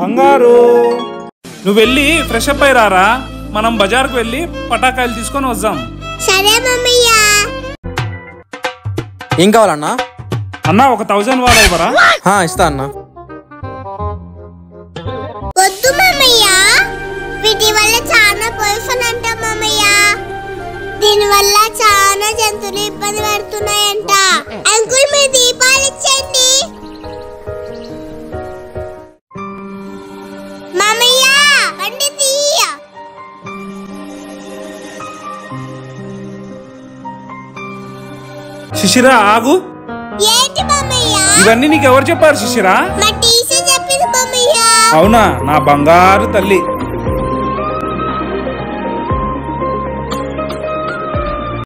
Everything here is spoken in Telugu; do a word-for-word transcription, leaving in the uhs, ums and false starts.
బంగారు నువ్వు వెళ్ళి ఫ్రెష్ అప్ అయి రారా, మనం బజార్కు వెళ్ళి పటాకాయలు తీసుకొని వద్దాం. సరే మమ్మయ్య. ఏం కావాలన్నా? అన్నా ఒక థౌజండ్ వాళ్ళ ఇవ్వరా? ఇస్తా అన్నా. వద్దు మమ్మయ్య, వీటి వల్ల చాలా పొల్యూషన్ అంట మమ్మయ్య. దీని వల్ల చాలా జంతువులు ఇబ్బంది పడుతున్నాయంట. అంకుల్ మీరు దీపాలు ఇచ్చేయండి. మమ్మయ్య బండి తీయ. శిశిరా ఆగు. ఏంటి మమ్మయ్య? ఇవన్నీ నీకు ఎవరు చెప్పారు శిశిరా? మా టీచర్ చెప్పింది మమ్మయ్య. అవునా, నా బంగారు తల్లి.